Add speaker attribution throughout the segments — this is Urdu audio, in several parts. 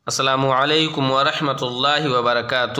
Speaker 1: السلام علیکم ورحمۃ اللہ وبرکاتہ۔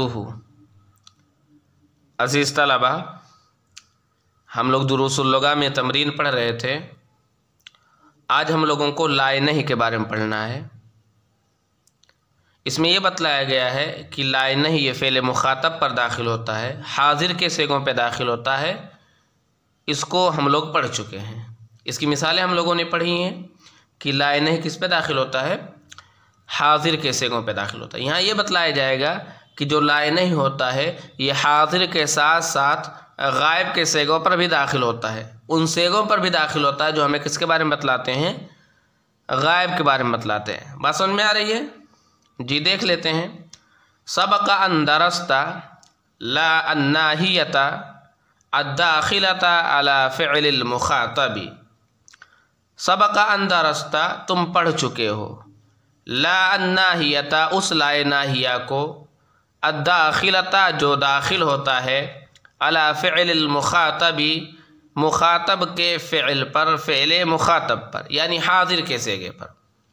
Speaker 1: عزیز طلبہ، ہم لوگ دروس اللغہ میں تمرین پڑھ رہے تھے۔ آج ہم لوگوں کو لائے نہیں کے بارے میں پڑھنا ہے۔ اس میں یہ بتلایا گیا ہے کہ لائے نہیں یہ فعل مخاطب پر داخل ہوتا ہے، حاضر کے صیغوں پہ داخل ہوتا ہے۔ اس کو ہم لوگ پڑھ چکے ہیں، اس کی مثالیں ہم لوگوں نے پڑھی ہیں کہ لائے نہیں کس پہ داخل ہوتا ہے، حاضر کے صیغوں پہ داخل ہوتا ہے۔ یہاں یہ بتلایا جائے گا کہ جو لائے نہیں ہوتا ہے یہ حاضر کے ساتھ ساتھ غائب کے صیغوں پر بھی داخل ہوتا ہے، ان صیغوں پر بھی داخل ہوتا ہے جو ہمیں کس کے بارے میں بتلاتے ہیں، غائب کے بارے میں بتلاتے ہیں۔ بات سمجھ میں آ رہی ہے؟ جی دیکھ لیتے ہیں۔ سبق ان درست لا الناہیۃ الداخلۃ علی فعل المخاطب۔ سبق ان درست، تم پڑھ چکے ہو، لا الناہیۃ، اس لائے ناہیہ کو، الداخلۃ، جو داخل ہوتا ہے، علی فعل المخاطب، مخاطب کے فعل پر، فعل مخاطب پر، یعنی حاضر کے صیغے پر۔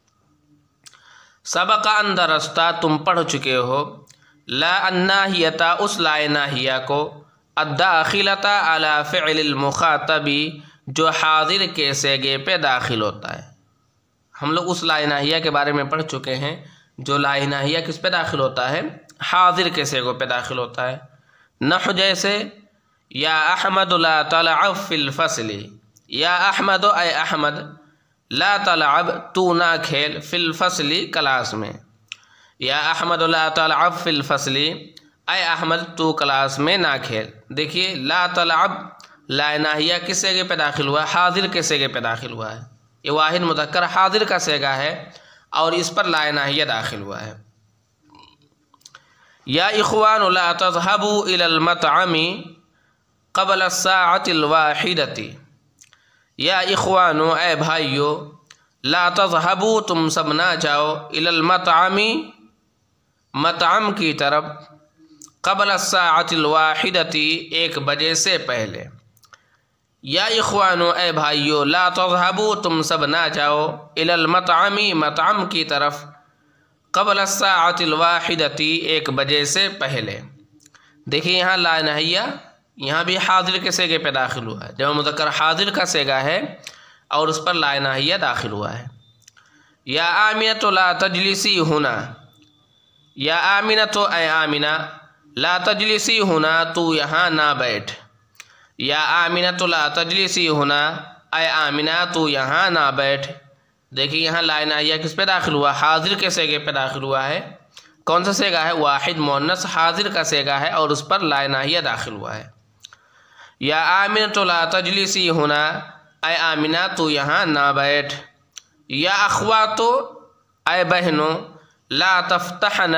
Speaker 1: سبق ان درست، تم پڑھ چکے ہو، لا الناہیۃ، اس لائے ناہیہ کو، الداخلۃ علی فعل المخاطب، جو حاضر کے صیغے پہ داخل ہوتا ہے۔ ہم لوگ اس لائے ناہیہ کے بارے میں پڑھ چکے ہیں جو لائے ناہیہ کس پہ داخل ہوتا ہے، حاضر کے صیغوں پہ داخل ہوتا ہے۔ نحو جیسے یا احمد لا تلعب فی الفصل، یا احمد، اے احمد، لا تلعب، تو نہ کھیل، فی الفصل، کلاس میں۔ یا احمد لا تلعب فی الفصل، اے احمد تو کلاس میں نہ کھیل۔ دیکھیے لا تلعب لائے ناہیہ کس صیغے پہ داخل ہوا ہے، حاضر کے صیغے پہ داخل ہوا ہے۔ یہ واحد مذکر حاضر کا صیغہ ہے اور اس پر لائے ناہیہ داخل ہوا ہے۔ یا اخوان لا تذهبوا الى المطعم قبل الساعة الواحدة۔ یا اخوانو، اے بھائیو، لا تذهبوا، تم سب نہ جاؤ، الى المطعم، مطعم کی طرف، قبل الساعة الواحدة، 1 بجے سے پہلے۔ یا اخوانو، اے بھائیو، لا تذهبوا، تم سب نہ جاؤ، الی المطعم، مطعم کی طرف، قبل الساعة الواحدة، 1 بجے سے پہلے۔ دیکھیے یہاں لا ناہیہ یہاں بھی حاضر کے صیغے پہ داخل ہوا ہے، جمع مذکر حاضر کا صیغہ ہے اور اس پر لا ناہیہ داخل ہوا ہے۔ یا آمنۃ لا تجلسی ہونا، یا آمنۃ، اے آمنہ، لا تجلسی ہونا، تو یہاں نہ بیٹھ۔ یا آمنۃ لا تجلسی ہونا، اے آمنہ تو یہاں نہ بیٹھ۔ دیکھیے یہاں لائے ناہیہ کس پہ داخل ہوا، حاضر کے صیغے پہ داخل ہوا ہے۔ کون سا صیغہ ہے، واحد مؤنث حاضر کا صیغہ ہے اور اس پر لائے ناہیہ داخل ہوا ہے۔ یا آمنۃ لا تجلسی ہونا، اے آمنہ تو یہاں نہ بیٹھ۔ یا اخواتو، اے بہنوں، لا تفتحن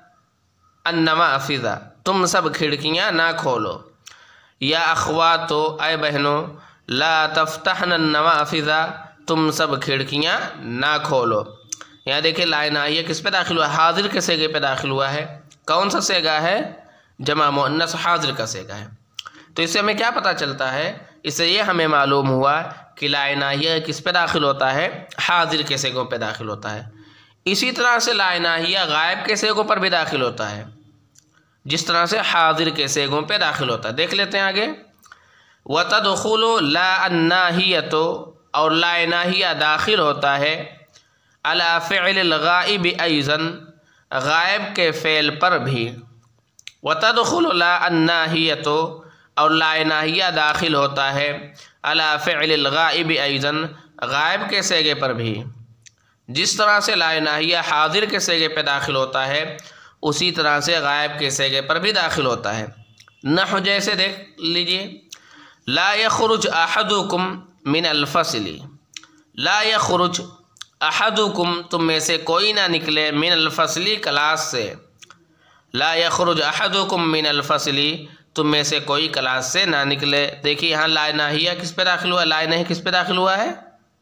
Speaker 1: النوافذ، تم سب کھڑکیاں نہ کھولو۔ یا اخواتو، اے بہنوں، لا تفتحن النوافذ، تم سب کھڑکیاں نہ کھولو۔ یہاں دیکھیں لائے ناہیہ کس پہ داخل ہوا ہے، حاضر کے صیغے پہ داخل ہوا ہے۔ کون سا صیغہ ہے، جمع مؤنث حاضر کا صیغہ ہے۔ تو اس سے ہمیں کیا پتہ چلتا ہے، اس سے یہ ہمیں معلوم ہوا کہ لائے ناہیہ کس پہ داخل ہوتا ہے، حاضر کے صیغوں پہ داخل ہوتا ہے۔ اسی طرح سے لائے ناہیہ غائب کے صیغوں پر بھی داخل ہوتا ہے، جس طرح سے حاضر کے صیغوں پہ داخل ہوتا ہے۔ دیکھ لیتے ہیں آگے۔ وَتَدْخُلُ لَا النَّاهِيَةُ، اور لا ناہیہ داخل ہوتا ہے، عَلَى فِعْلِ الْغَائِبِ أَيْضًا، غائب کے فعل پر بھی۔ وَتَدْخُلُ لَا النَّاهِيَةُ، اور لا ناہیہ داخل ہوتا ہے، عَلَى فِعْلِ الْغَائِبِ أَيْضًا، غائب کے صیغے پر بھی۔ جس طرح سے لا ناہیہ حاضر کے صیغے پہ داخل ہوتا ہے اسی طرح سے غائب کے صیغے پر بھی داخل ہوتا ہے۔ نحو جیسے دیکھ لیجئے، لا یخرج احدکم من الفصل، لا یخرج احدکم، تم میں سے کوئی نہ نکلے، من الفصل، کلاس سے۔ لا یخرج احدکم من الفصل، تم میں سے کوئی کلاس سے نہ نکلے۔ دیکھیے یہاں لا ناہیہ کس پہ داخل ہوا، لا ناہیہ کس پہ داخل ہوا ہے،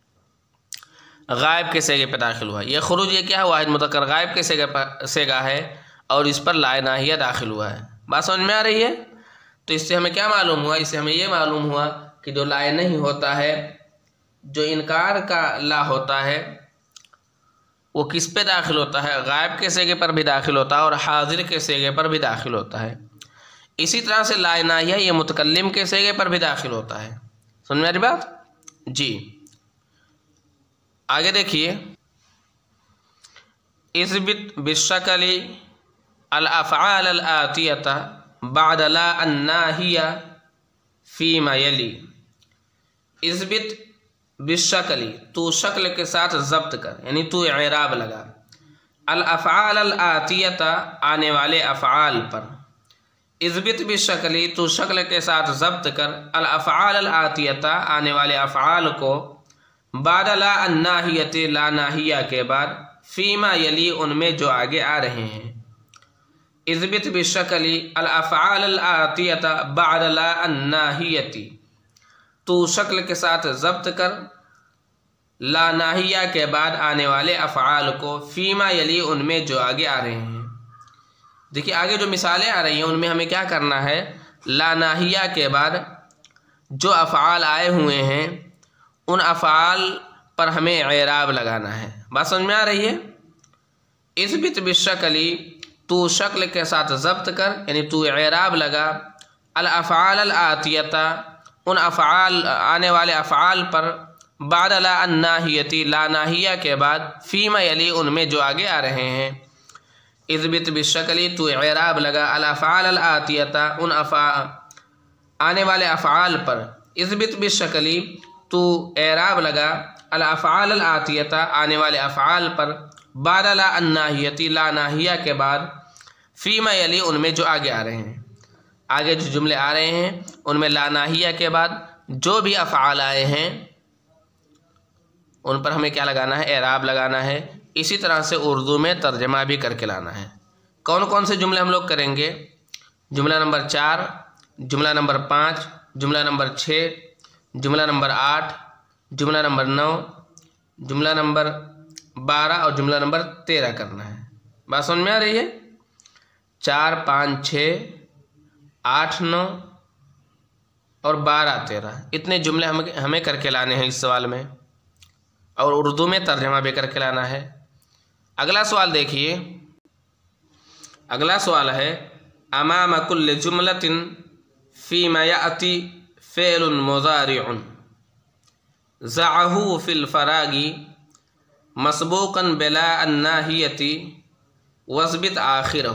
Speaker 1: غائب کے صیغے پہ داخل ہوا ہے۔ یہ خروج یہ کیا ہے، واحد مذکر غائب کے صیغہ ہے اور اس پر لائے ناہیہ داخل ہوا ہے۔ بات سمجھ میں آ رہی ہے؟ تو اس سے ہمیں کیا معلوم ہوا، اس سے ہمیں یہ معلوم ہوا کہ جو لائے نہیں ہوتا ہے، جو انکار کا لا ہوتا ہے، وہ کس پہ داخل ہوتا ہے؟ غائب کے صیغے پر بھی داخل ہوتا ہے اور حاضر کے صیغے پر بھی داخل ہوتا ہے۔ اسی طرح سے لا ناہیہ یہ متکلم کے صیغے پر بھی داخل ہوتا ہے۔ سمجھ میں آ رہی بات؟ جی آگے دیکھیے، اثبت بالشکل الافعال الآتیۃ بعد لا الناہیہ فیما یلی۔ اثبت بالشکل، تو شکل کے ساتھ ضبط کر، یعنی تو اعراب لگا، الافعال الآتیۃ آنے والے افعال پر۔ اثبت بالشکل، تو شکل کے ساتھ ضبط کر، الافعال الآتیۃ آنے والے افعال کو، بعد لا الناہیۃ لا ناہیہ کے بعد، فیما یلی ان میں جو آگے آ رہے ہیں۔ اثبت بالشکل الافعال الآتیۃ بعد لا الناہیۃ، تو شکل کے ساتھ ضبط کر لا ناہیہ کے بعد آنے والے افعال کو، فیما یلی ان میں جو آگے آ رہے ہیں۔ دیکھیے آگے جو مثالیں آ رہی ہیں ان میں ہمیں کیا کرنا ہے؟ لا ناہیہ کے بعد جو افعال آئے ہوئے ہیں ان افعال پر ہمیں اعراب لگانا ہے۔ بات سمجھ میں آ رہی ہے؟ اثبت بالشکل، تو شکل کے ساتھ ضبط کر، یعنی تو اعراب لگا، الافعال الآتیۃ ان افعال آنے والے افعال پر، بعد لا الناہیۃ لا ناہیہ کے بعد، فیما یلی ان میں جو آگے آ رہے ہیں۔ اثبت بالشکل، تو اعراب لگا، الافعال الآتیۃ ان آنے والے افعال پر، اثبت بالشکل، تو اعراب لگا، الافعال الآتیۃ آنے والے افعال پر، بعد لا الناہیۃ لا ناہیہ کے بعد، فیما یلی ان میں جو آگے آ رہے ہیں۔ آگے جو جملے آ رہے ہیں ان میں لا ناہیہ کے بعد جو بھی افعال آئے ہیں ان پر ہمیں کیا لگانا ہے؟ اعراب لگانا ہے۔ اسی طرح سے اردو میں ترجمہ بھی کر کے لانا ہے۔ کون کون سے جملے ہم لوگ کریں گے؟ جملہ نمبر 4، جملہ نمبر 5، جملہ نمبر 6، جملہ نمبر 8، جملہ نمبر 9، جملہ نمبر 12 اور جملہ نمبر 13 کرنا ہے۔ بات سمجھ میں آ رہی ہے؟ 4، 5، 6، 8، 9 اور 12، 13 اتنے جملے ہمیں کر کے لانے ہیں اس سوال میں، اور اردو میں ترجمہ بھی کر کے لانا ہے۔ اگلا سوال دیکھیے، اگلا سوال ہے، امام کل جملۃ فیما یأتی فعل مضارع ضعہ فی الفراغ مسبوقا بلا الناہیۃ واثبت آخرہ۔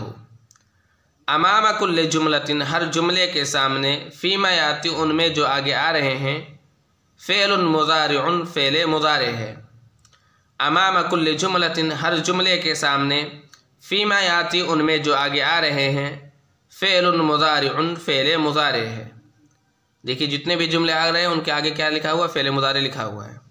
Speaker 1: امام کل جملۃ ہر جملے کے سامنے، فیما یاتی ان میں جو آگے آ رہے ہیں، فعل مضارع فعل مضارع ہے۔ امام کل جملۃ ہر جملے کے سامنے، فیما یاتی ان میں جو آگے آ رہے ہیں، فعل مضارع فعل مضارع ہے۔ دیکھیے جتنے بھی جملے آ رہے ہیں ان کے آگے کیا لکھا ہوا؟ فعل مضارع لکھا ہوا ہے۔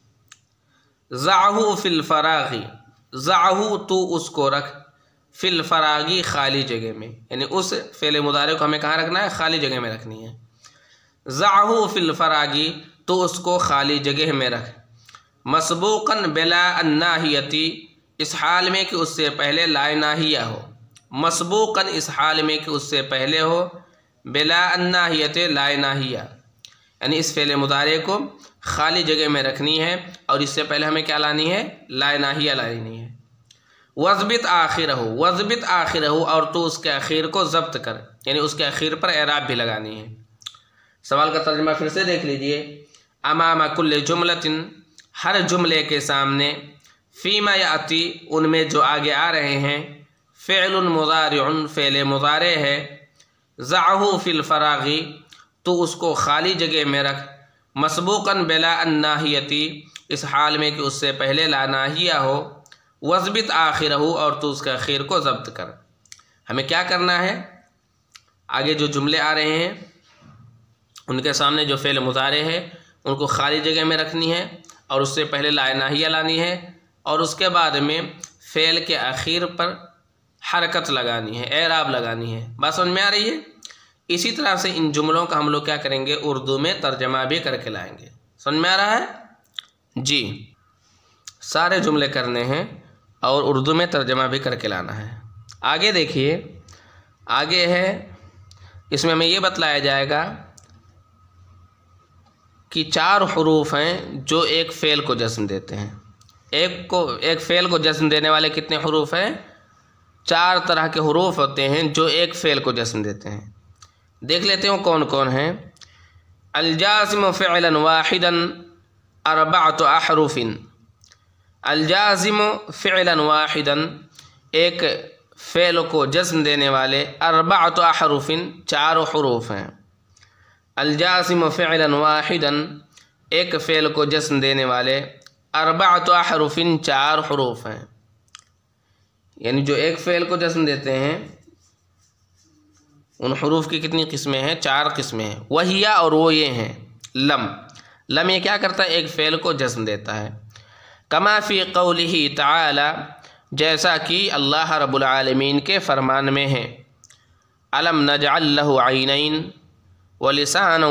Speaker 1: ضعہ فی الفراغ، ضعہ تو اس کو رکھ، فی الفراغ خالی جگہ میں، یعنی اس فعل مضارع کو ہمیں کہاں رکھنا ہے؟ خالی جگہ میں رکھنی ہے۔ ضعہ فی الفراغ تو اس کو خالی جگہ میں رکھ، مسبوقا بلا الناہیۃ اس حال میں کہ اس سے پہلے لا ناہیہ ہو، مسبوقا اس حال میں کہ اس سے پہلے ہو، بلا الناہیۃ لا ناہیہ، یعنی اس فعل مضارع کو خالی جگہ میں رکھنی ہے اور اس سے پہلے ہمیں کیا لانی ہے؟ لا ناہیہ لانی ہے۔ واثبت آخرہ، واثبت آخرہ اور تو اس کے اخیر کو ضبط کر، یعنی اس کے اخیر پر اعراب بھی لگانی ہے۔ سوال کا ترجمہ پھر سے دیکھ لیجئے، امام کل جملۃ ہر جملے کے سامنے، فیما یاتی ان میں جو آگے آ رہے ہیں، فعل مضارع فعل مضارع ہے، ضعہ فی الفراغ تو اس کو خالی جگہ میں رکھ، مسبوقا بلا الناہیۃ اس حال میں کہ اس سے پہلے لا ناہیہ ہو، واثبت آخرہ اور تو اس کے اخیر کو ضبط کر۔ ہمیں کیا کرنا ہے؟ آگے جو جملے آ رہے ہیں ان کے سامنے جو فعل مضارع ہے ان کو خالی جگہ میں رکھنی ہے اور اس سے پہلے لا ناہیہ لانی ہے، اور اس کے بعد میں فعل کے اخیر پر حرکت لگانی ہے، اعراب لگانی ہے۔ بات سمجھ میں آ رہی ہے؟ اسی طرح سے ان جملوں کا ہم لوگ کیا کریں گے؟ اردو میں ترجمہ بھی کر کے لائیں گے۔ سمجھ میں آ رہا ہے؟ جی سارے جملے کرنے ہیں اور اردو میں ترجمہ بھی کر کے لانا ہے۔ آگے دیکھیے، آگے ہے اس میں ہمیں یہ بتلایا جائے گا کہ 4 حروف ہیں جو ایک فعل کو جسم دیتے ہیں۔ ایک فعل کو جسم دینے والے کتنے حروف ہیں؟ 4 طرح کے حروف ہوتے ہیں جو ایک فعل کو جسم دیتے ہیں. دیکھ لیتے ہوں کون کون ہیں. الجازم فعلا واحدا 4 احرف. الجازم فعلا واحدا ایک فعل کو جسم دینے والے 4 احرف 4 حروف ہیں. الجازم فعلا واحدا ایک فعل کو جسم دینے والے 4 احرف 4 حروف ہیں. یعنی جو ایک فعل کو جسم دیتے ہیں ان حروف کی کتنی قسمیں ہیں؟ 4 قسمیں ہیں. وہی اور وہ یہ ہیں. لم یہ کیا کرتا ہے؟ ایک فعل کو جسم دیتا ہے. کما فی قولہ تعالی جیسا کہ اللہ رب العالمین کے فرمان میں ہے. الم نجعل لہ عینین ولسانا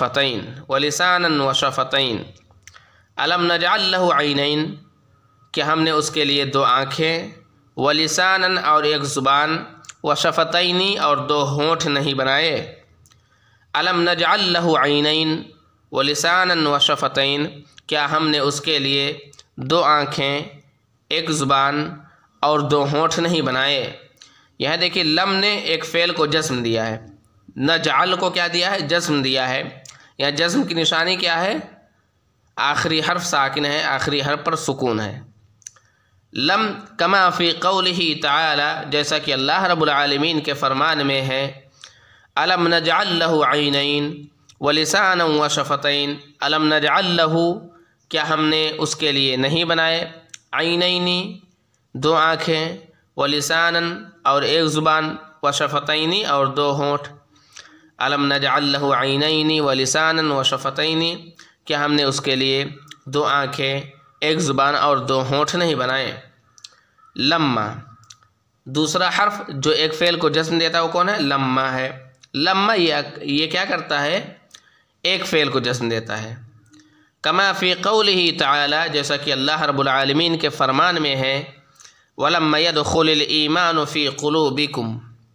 Speaker 1: وشفتین. الم نجعل لہ عینین کہ ہم نے اس کے لیے 2 آنکھیں، ولسانا اور ایک زبان، وشفتین اور 2 ہونٹ نہیں بنائے. الم نجعل لہ عینین ولسانا وشفتین کیا ہم نے اس کے لیے 2 آنکھیں، ایک زبان اور 2 ہونٹ نہیں بنائے. یہاں دیکھیے لم نے ایک فعل کو جسم دیا ہے. نجعل کو کیا دیا ہے؟ جسم دیا ہے. یہاں جسم کی نشانی کیا ہے؟ آخری حرف ساکن ہے، آخری حرف پر سکون ہے. لم کما فی قولہ تعالی جیسا کہ اللہ رب العالمین کے فرمان میں ہے. الم نجعل لہ عینین ولسانا وشفتین. الم نجعل لہ کیا ہم نے اس کے لیے نہیں بنائے؟ عینین 2 آنکھیں، ولسانا اور ایک زبان، وشفتین اور 2 ہونٹ. الم نجعل لہ عینین ولسانا وشفتین کیا ہم نے اس کے لیے 2 آنکھیں، ایک زبان اور 2 ہونٹ نہیں بنائے. لما دوسرا حرف جو ایک فعل کو جسم دیتا ہے وہ کون ہے؟ لما ہے. لما یہ کیا کرتا ہے؟ ایک فعل کو جسم دیتا ہے. کما فی قولہ تعالی جیسا کہ اللہ رب العالمین کے فرمان میں ہے. ولما يدخل الایمان فی قلوبکم.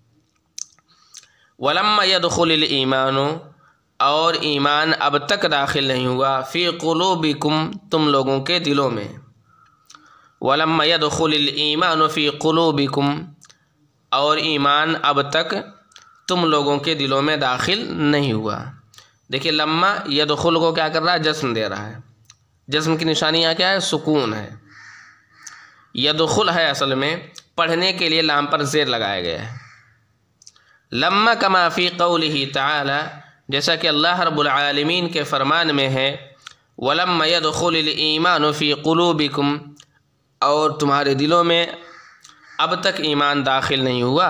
Speaker 1: ولما يدخل الایمان اور ایمان اب تک داخل نہیں ہوا، فی قلوبکم تم لوگوں کے دلوں میں. ولما يدخل الایمان فی قلوبکم اور ایمان اب تک تم لوگوں کے دلوں میں داخل نہیں ہوا. دیکھیے لما یدخل کو کیا کر رہا ہے؟ جسم دے رہا ہے. جسم کی نشانی یہاں کیا ہے؟ سکون ہے. یدخل ہے اصل میں، پڑھنے کے لیے لام پر زیر لگایا گیا ہے. لما کما فی قولہ تعالی جیسا کہ اللہ رب العالمین کے فرمان میں ہے. ولما يدخل الایمان فی قلوبکم اور تمہارے دلوں میں اب تک ایمان داخل نہیں ہوا.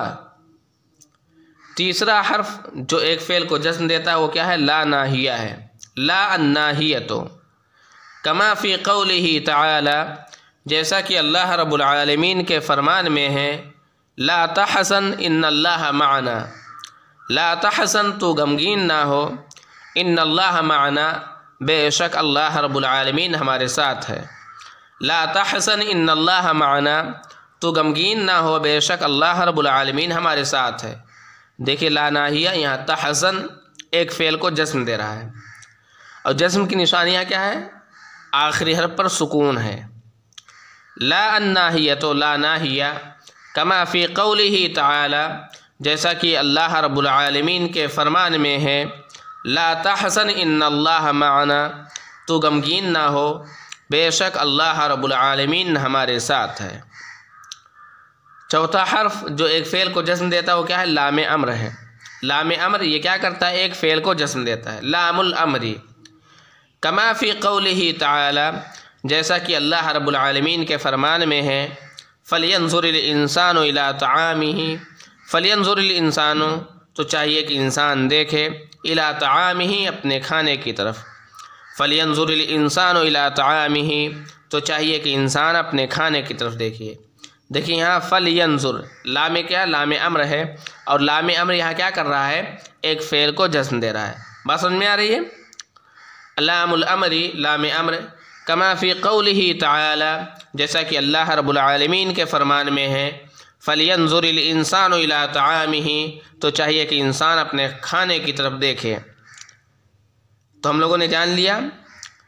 Speaker 1: تیسرا حرف جو ایک فعل کو جسم دیتا ہے وہ کیا ہے؟ لا ناہیہ ہے. لا الناہیۃ کما فی قولہ تعالی جیسا کہ اللہ رب العالمین کے فرمان میں ہے. لا تحزن ان اللہ معنا. لا تحزن تو غمگین نہ ہو، ان اللہ معنا بے شک اللہ رب العالمین ہمارے ساتھ ہے. لا تحزن ان اللہ معنا تو غمگین نہ ہو، بے شک اللہ رب العالمین ہمارے ساتھ ہے. دیکھیے لا ناہیہ یہاں تحزن ایک فعل کو جسم دے رہا ہے اور جسم کی نشانیاں کیا ہے؟ آخری حرف پر سکون ہے. لا الناہیۃ لا ناہیہ کما فی قولہ تعالی جیسا کہ اللہ رب العالمین کے فرمان میں ہے. لا تحزن ان اللہ معنا تو غمگین نہ ہو، بے شک اللہ رب العالمین ہمارے ساتھ ہے. چوتھا حرف جو ایک فعل کو جسم دیتا ہے وہ کیا ہے؟ لام امر ہے. لام امر یہ کیا کرتا ہے؟ ایک فعل کو جسم دیتا ہے. لام الامری کما فی قولہ تعالی جیسا کہ اللہ رب العالمین کے فرمان میں ہے. فلینظر الانسان الی طعامہ. فلینظر الانسان تو چاہیے کہ انسان دیکھے، الی طعامہ اپنے کھانے کی طرف. فلینظر الانسان الی طعامہ تو چاہیے کہ انسان اپنے کھانے کی طرف دیکھیے. دیکھیے یہاں فلینظر لام کیا؟ لام امر ہے اور لام امر یہاں کیا کر رہا ہے؟ ایک فعل کو جسم دے رہا ہے. بات سمجھ میں آ رہی ہے؟ لام الامری لام امر کما فی قولہ تعالی جیسا کہ اللہ رب العالمین کے فرمان میں ہے. فلینظر الانسان الی طعامہ تو چاہیے کہ انسان اپنے کھانے کی طرف دیکھے. تو ہم لوگوں نے جان لیا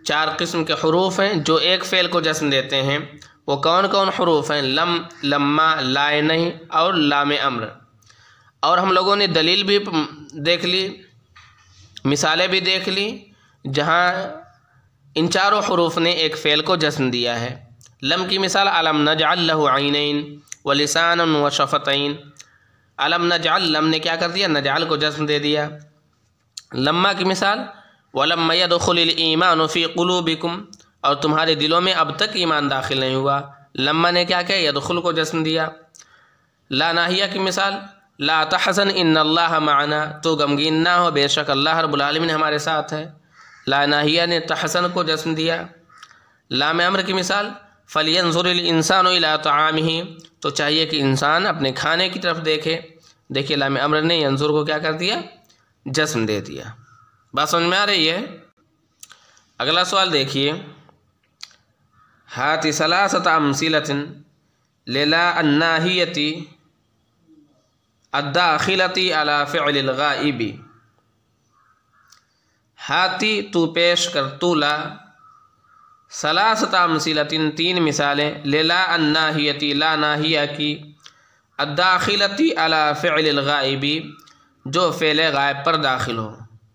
Speaker 1: 4 قسم کے حروف ہیں جو ایک فعل کو جسم دیتے ہیں. وہ کون کون حروف ہیں؟ لم، لما، لائے نہیں اور لام امر. اور ہم لوگوں نے دلیل بھی دیکھ لی، مثالیں بھی دیکھ لی جہاں ان چاروں حروف نے ایک فعل کو جسم دیا ہے. لم کی مثال علم نجعل لہ عینین ولسانا وشفتین. علم نجعل، لم نے کیا کر دیا؟ نجعل کو جسم دے دیا. لما کی مثال ولما يدخل الایمان فی قلوبکم، اور تمہارے دلوں میں اب تک ایمان داخل نہیں ہوا. لما نے کیا کیا؟ یدخل کو جسم دیا. لا ناہیہ کی مثال لا تحزن ان اللہ معنا، تو غمگین نہ ہو، بے شک اللہ رب العالمین ہمارے ساتھ ہے. لا ناہیہ نے تحزن کو جسم دیا. لام امر کی مثال فلینظر الانسان الی طعامہ، تو چاہیے کہ انسان اپنے کھانے کی طرف دیکھے. دیکھیے لام امر نے ینظر کو کیا کر دیا؟ جسم دے دیا. بات سمجھ میں آ رہی ہے؟ اگلا سوال دیکھیے. ہات ثلاثۃ امثلۃ للا الناہیۃ الداخلۃ علی فعل الغائب. ہاتی تو پیش کر، تو لا، ثلاثۃ امثلۃ 3 مثالیں، للا الناہیۃ لا ناہیہ کی، الداخلۃ علی فعل الغائب جو فعل غائب پر داخل ہو.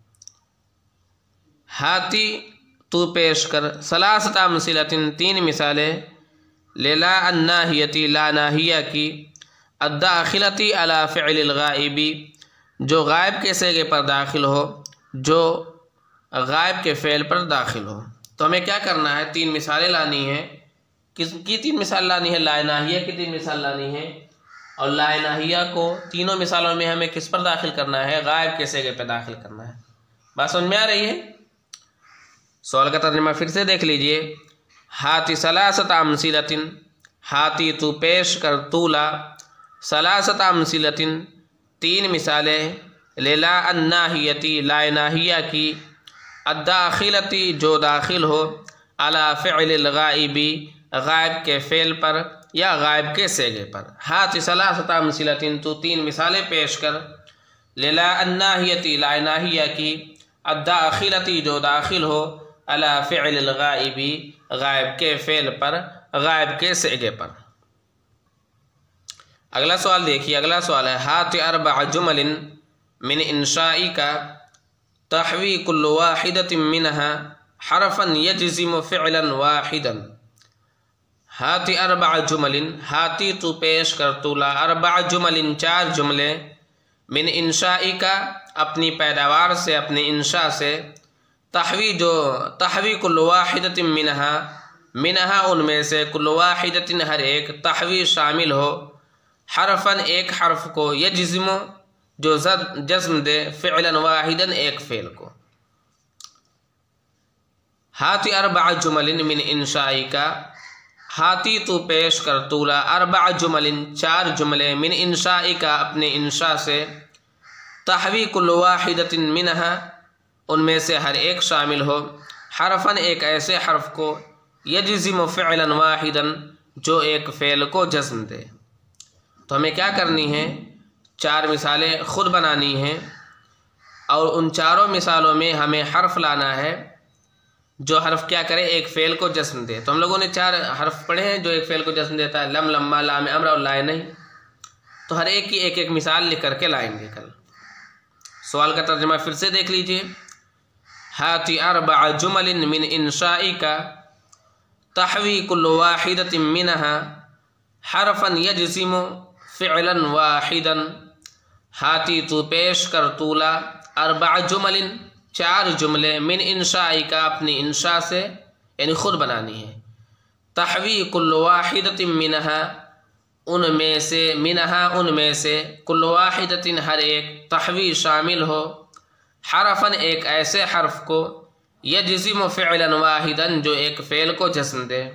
Speaker 1: ہاتی تو پیش کر، ثلاثۃ امثلۃ 3 مثالیں، للا الناہیۃ لا ناہیہ کی، الداخلۃ علی فعل الغائب جو غائب کے صیغے پر داخل ہو، جو غائب کے فعل پر داخل ہو. تو ہمیں کیا کرنا ہے؟ 3 مثالیں لانی ہیں. کس کی 3 مثال لانی ہے؟ لا ناہیہ کی 3 مثال لانی ہے. اور لا ناہیہ کو تینوں مثالوں میں ہمیں کس پر داخل کرنا ہے؟ غائب کے صیغے پہ داخل کرنا ہے. بات سمجھ میں آ رہی ہے؟ سوال کا ترجمہ پھر سے دیکھ لیجئے. ہاتی ثلاثۃ امثلۃ، ہاتی تو پیش کر، تو لا، ثلاثۃ امثلۃ 3 مثالیں، للا الناہیۃ لا ناہیہ کی، الداخلۃ جو داخل ہو، علی فعل الغائب غائب کے فعل پر یا غائب کے صیغے پر. ہاتی ثلاثۃ امثلۃ تو 3 مثالیں پیش کر، للا الناہیۃ لا ناہیہ کی، الداخلۃ جو داخل ہو، علی فعل الغائب غائب کے فعل پر، غائب کے صیغے پر. اگلا سوال دیکھیے. اگلا سوال ہے ہات 4 جمل من انشائک تحوی کل واحدۃ منها حرفا یجزم فعلا واحدا. ہات 4 جمل، ہاتی تو پیش کر، تو لا، 4 جمل 4 جملے، من انشائک اپنی پیداوار سے، اپنے انشاء سے، تحوی جو تحوی کل واحدۃ منہا ان میں سے، کل واحدۃ ہر ایک، تحوی شامل ہو، حرفاً ایک حرف کو، یجزم جو جزم دے، فعلا واحدا ایک فعل کو. ہاتی 4 جمل من انشائک، ہاتی تو پیش کر، تو لا، 4 جمل 4 جملے، من انشائک اپنے انشاء سے، تحوی کل واحدۃ منہا ان میں سے ہر ایک شامل ہو، حرفاً ایک ایسے حرف کو، یجزم فعلا واحدا جو ایک فعل کو جزم دے. تو ہمیں کیا کرنی ہے؟ 4 مثالیں خود بنانی ہیں، اور ان چاروں مثالوں میں ہمیں حرف لانا ہے جو حرف کیا کرے؟ ایک فعل کو جزم دے. تو ہم لوگوں نے 4 حرف پڑھے ہیں جو ایک فعل کو جزم دیتا ہے، لم، لما، لام امر اور لائے نہیں. تو ہر ایک کی ایک مثال لکھ کر کے لائیں گے کل. سوال کا ترجمہ پھر سے دیکھ لیجئے. ہات 4 جمل من انشائک تحوی کل واحدۃ منها حرفا یجزم فعلا واحدا. ہاتی تو پیش کر، تو لا، 4 جمل 4 جملے، من انشائک اپنی انشاء سے، یعنی خود بنانی ہے، تحوی کل واحدۃ منها ان میں سے، منها ان میں سے، کل واحدۃ ہر ایک، تحوی شامل ہو، حرفاً ایک ایسے حرف کو، یجزم فعلا واحدا جو ایک فعل کو جزم دے.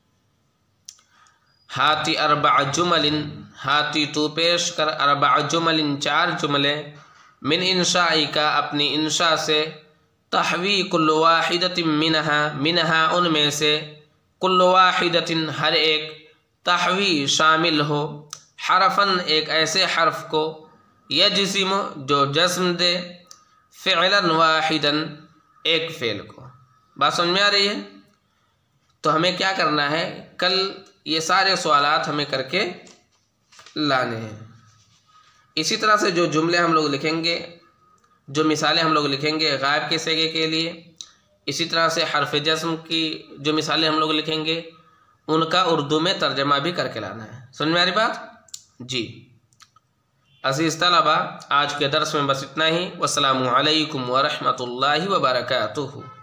Speaker 1: ہاتی 4 جمل، ہاتی تو پیش کر، 4 جمل 4 جملے، من انشائک اپنی انشاء سے، تحوی کل واحدۃ منها ان میں سے، کل واحدۃ ہر ایک، تحوی شامل ہو، حرفاً ایک ایسے حرف کو، یجزم جو جزم دے، فعلا واحدا ایک فعل کو. بات سمجھ میں آ رہی ہے؟ تو ہمیں کیا کرنا ہے، کل یہ سارے سوالات ہمیں کر کے لانے ہیں۔ اسی طرح سے جو جملے ہم لوگ لکھیں گے، جو مثالیں ہم لوگ لکھیں گے غائب کے صیغے کے لیے، اسی طرح سے حرف جزم کی جو مثالیں ہم لوگ لکھیں گے ان کا اردو میں ترجمہ بھی کر کے لانا ہے۔ سمجھ میں آ رہی بات؟ جی عزیز طلبہ، آج کے درس میں بس اتنا ہی۔ والسلام علیکم ورحمۃ اللہ وبرکاتہ۔